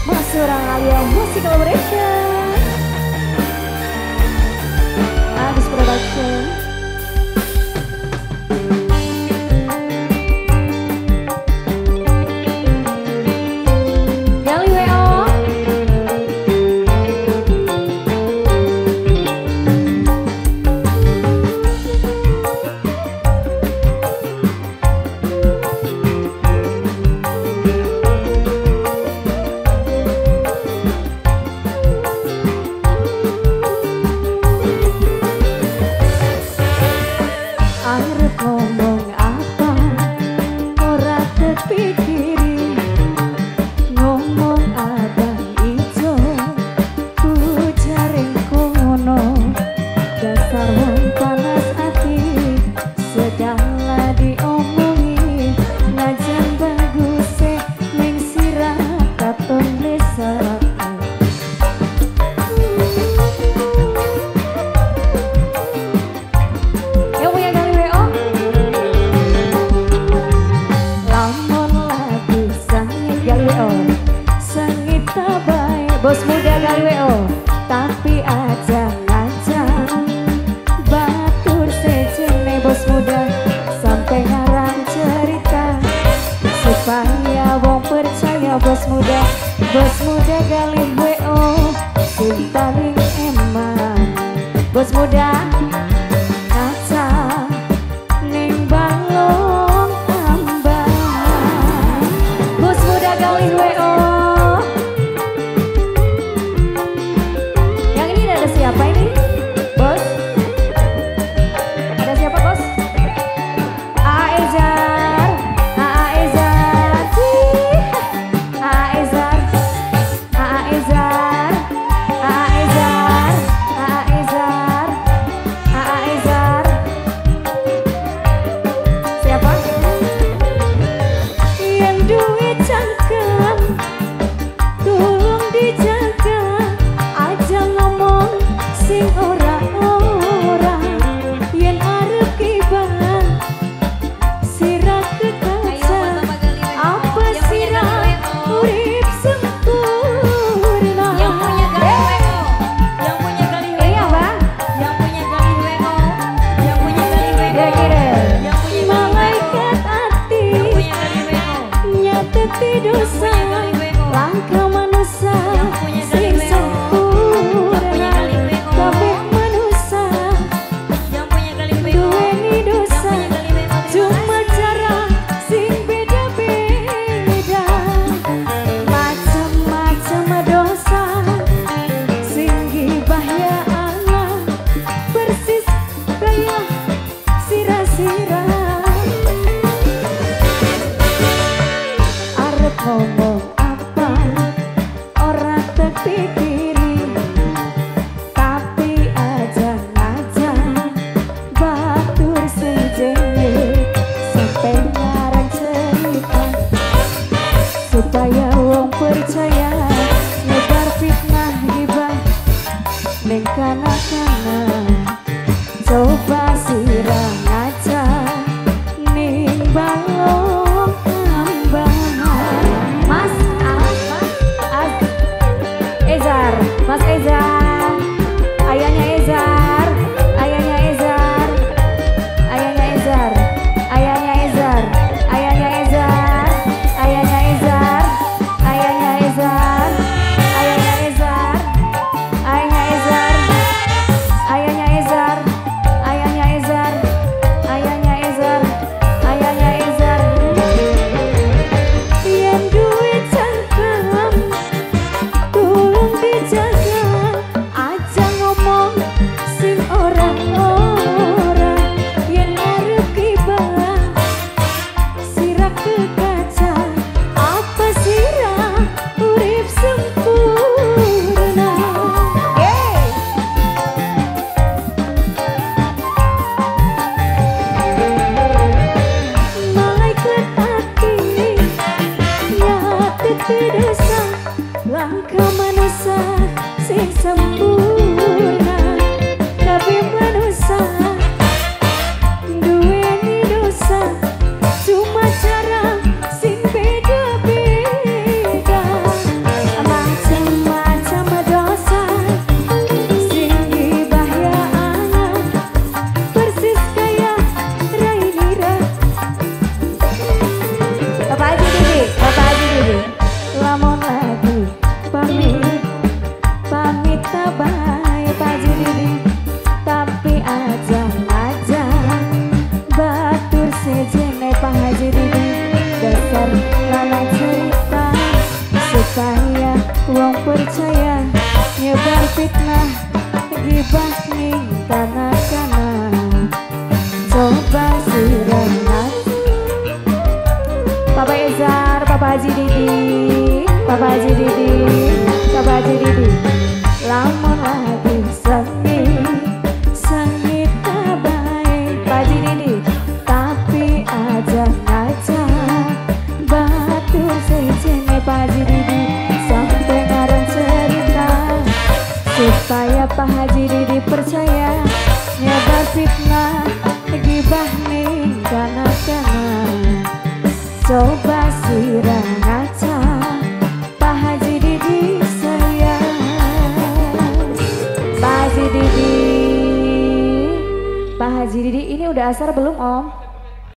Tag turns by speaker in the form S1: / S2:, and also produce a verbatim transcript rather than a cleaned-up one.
S1: Mas Surang Alia Musik Collaboration, Agus Production. Bos muda kali W O, tapi aja ngajak batur sejene bos muda sampai ngarang cerita supaya wong percaya bos muda. Bos muda kali W O sing paling eman. Bos muda ngajak ning balong tambang. Bos muda kali W O. Siapa ini, bos? Ada siapa, bos? A A Ezar, A A Ezar, A A Ezar, A A Ezar, A A Ezar, A A Ezar, A A Ezar. Siapa? Yang duit cangkem, tolong dijaga, aja ngomong sing ora-ora yen arep kibang sirah kekaca apa sirah urip sempurna. Yang punya kali W O, yang punya kali W O, iya bang, yang punya kali W O, yang punya kali W O, yang punya malaikat hati, yang punya kali W O, nyateti dosa langkah manusia sing sempurna. Kabeh manusia yang punya kali W O, duweni dosa, cuma cara sing beda-beda. Macam-macam dosa sing gibah ya Allah, persis kaya sirah-sirah. Arep ngomong apa ora terpikiri, supaya wong percaya nyebar fitnah gibah ning kana-kana. Coba sirah ngaca ning balong tambang. Mas Az, Az Ezar, Mas Ezar, ayahnya Ezar, ayahnya Ezar, ayahnya Ezar, ayahnya Ezar, ayahnya Ezar, ayahnya Ezar, ayahnya Ezar, ayahnya Ezar, ayahnya Ezar, ayahnya Ezar, ayahnya Ezar, ayahnya Ezar, ayahnya Ezar. Yang duit cangkem, tolong dijaga, aja ngomong sing orang-orang yang arep kibah sirah kekaca apa sirah urip sempurna. Hey! Malaikat hati nyateti dosa langkah manusia sing sempurna. Kabeh manusia duweni dosa, cuma cara sing beda-beda. lalang cerita supaya wong percaya nyebar fitnah gibah ning tanah-tanah. Coba sirah hati Papa Ezar, Papa Haji Didi, Papa Haji Didi, Papa Haji Didi. Lamun lagi sengit, sengit baik Pak Haji Didi, tapi aja ngaca batur sejene Pak Haji Didi sampai ngarang cerita supaya Pak Haji Didi percaya nyebar fitnah gibah ning kana-kana. Coba sirah ngaca Pak Haji Didi sayang. Pak Haji Didi, Pak Haji Didi ini udah asar belum Om?